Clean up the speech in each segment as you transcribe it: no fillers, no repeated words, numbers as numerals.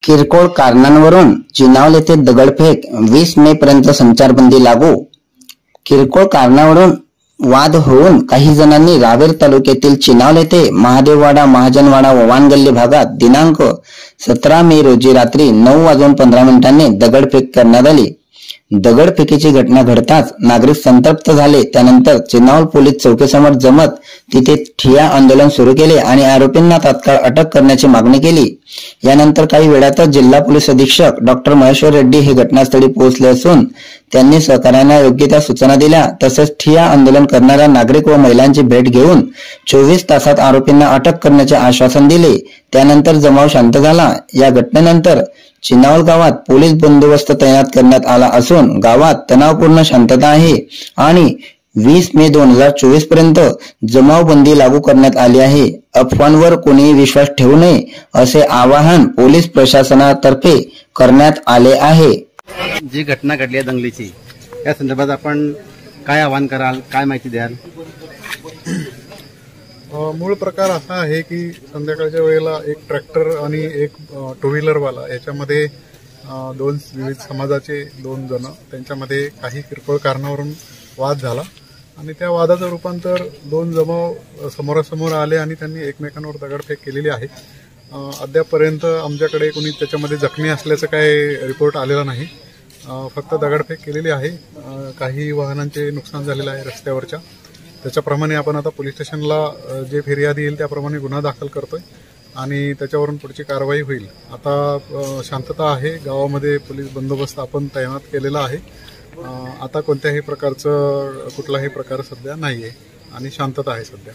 किरकोळ कारणांवरून चिनावल येथे दगडफेक 20 मे पर्यंत संचारबंदी लागू। किरकोळ कारणावरून वाद होऊन काही जणांनी रावेर तालुक्यातील चिनावल येथे महादेववाडा महाजनवाडा ववानगल्ली भागात दिनांक 17 मे रोजी रात्री 9:15 दगडफेक करण्यात आली। दगडफेकीची घटना घडताच नागरिक संतप्त झाले। त्यानंतर चिनावल पोलीस चौकीसमोर जमत तिथे ठिय्या आंदोलन सुरू केले आणि आरोपींना तात्काळ अटक करण्याची मागणी केली। यानंतर काही वेळातच जिल्हा पोलीस अधीक्षक डॉक्टर महेश्वर रेड्डी हे घटनास्थळी पोहोचले असून त्यांनी सहकार्यांना योग्य त्या सूचना दिल्या। तसेच ठिय्या आंदोलन करणाऱ्या नागरिक व महिलांची भेट घेऊन 24 तासात आरोपींना अटक करण्याचे आश्वासन दिले। त्यानंतर जमाव शांत झाला। या घटनेनंतर चिनावल गावात पोलीस बंदोबस्त तैनात करण्यात आला असून गावात तणावपूर्ण शांतता आहे आणि 20 मे 2024 पर्यंत जमावबंदी लागू करण्यात आली आहे। अफवांवर कोणीही विश्वास ठेवू नये असे आवाहन पोलीस प्रशासनातर्फे करण्यात आले आहे। जी घटना घडली आहे दंगलीची, या संदर्भात आपण काय आवाहन कराल, काय माहिती द्याल? मूळ प्रकार असा आहे की संध्याकाळच्या वेळेला एक ट्रॅक्टर आणि एक टू व्हीलरवाला याच्यामध्ये दोन विविध समाजाचे दोन जण त्यांच्यामध्ये काही किरकोळ कारणावरून वाद झाला आणि त्या वादाचं रूपांतर दोन जमाव समोरासमोर आले आणि त्यांनी एकमेकांवर दगडफेक केलेली आहे। अद्यापपर्यंत आमच्याकडे कोणी त्याच्यामध्ये जखमी असल्याचं काही रिपोर्ट आलेला नाही, फक्त दगडफेक केलेली आहे। काही वाहनांचे नुकसान झालेलं आहे रस्त्यावरच्या, त्याच्याप्रमाणे आपण आता पोलीस स्टेशनला जे फिर्याद येईल त्याप्रमाणे गुन्हा दाखल करतोय आणि त्याच्यावरून पुढची कारवाई होईल। आता शांतता आहे गावामध्ये, पोलीस बंदोबस्त आपण तैनात केलेला आहे। आता कोणत्याही प्रकारचं कुठलाही प्रकार सध्या नाहीये आणि शांतता आहे सध्या।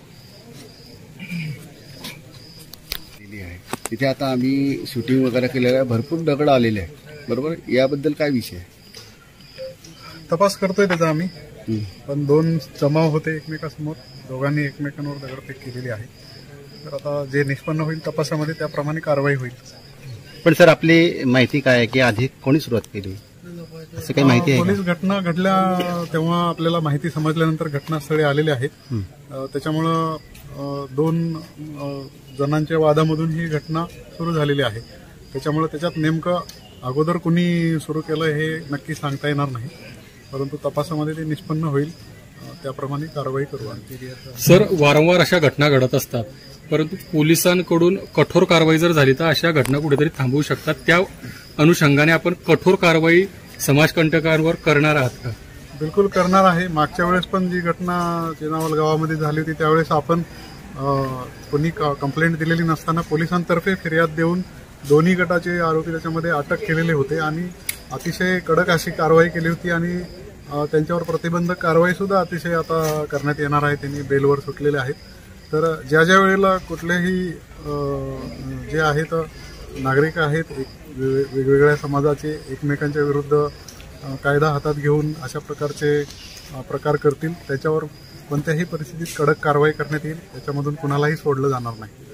तिथे आता आम्ही शूटिंग वगैरे केलेलं आहे, भरपूर दगड आलेले आहे, बरोबर? याबद्दल काय विषय? तपास करतोय त्याचा आम्ही, पण दोन जमाव होते एकमेकांसमोर, दोघांनी एकमेकांवर दगडफेक केलेली आहे। तर आता जे निष्पन्न होईल तपासामध्ये त्याप्रमाणे कारवाई होईल। पण सर, आपली माहिती काय आहे की आधी कोणी सुरुवात केली, असं काही माहिती आहे? पोलीस घटना घडल्या तेव्हा आपल्याला माहिती समजल्यानंतर घटनास्थळी आलेले आहेत। त्याच्यामुळं दोन जणांच्या वादामधून ही घटना सुरू झालेली आहे। त्याच्यामुळे त्याच्यात नेमकं अगोदर कुणी सुरू केलं हे नक्की सांगता येणार नाही, परंतु तपासामध्ये ते निष्पन्न होईल, त्याप्रमाणे कारवाई करू। सर, वारंवार अशा घटना घडत असतात, परंतु पोलिसांकडून कठोर कारवाई जर झाली तर अशा घटना कुठेतरी थांबवू शकतात। त्या अनुषंगाने आपण कठोर कारवाई समाजकंटकांवर करणार आहात का? बिलकुल करणार आहे। मागच्या वेळेस पण जी घटना चिनावल गावामध्ये झाली होती त्यावेळेस आपण कोणी कंप्लेंट दिलेली नसताना पोलिसांतर्फे फिर्याद देऊन दोन्ही गटाचे आरोपी त्याच्यामध्ये अटक केलेले होते आणि अतिशय कडक अशी कारवाई केली होती आणि त्यांच्यावर प्रतिबंधक कारवाई सुद्धा अतिशय आता करण्यात येणार आहे। त्यांनी बेलवर सुटलेले आहेत। तर ज्या ज्या वेळेला कुठलेही जे आहेत नागरिक आहेत वेगवेगळ्या समाजाचे एकमेकांच्या विरुद्ध कायदा हातात घेऊन अशा प्रकारचे प्रकार करतील, त्याच्यावर कोणत्याही परिस्थितीत कडक कारवाई करण्यात येईल, त्याच्यामधून कुणालाही सोडलं जाणार नाही।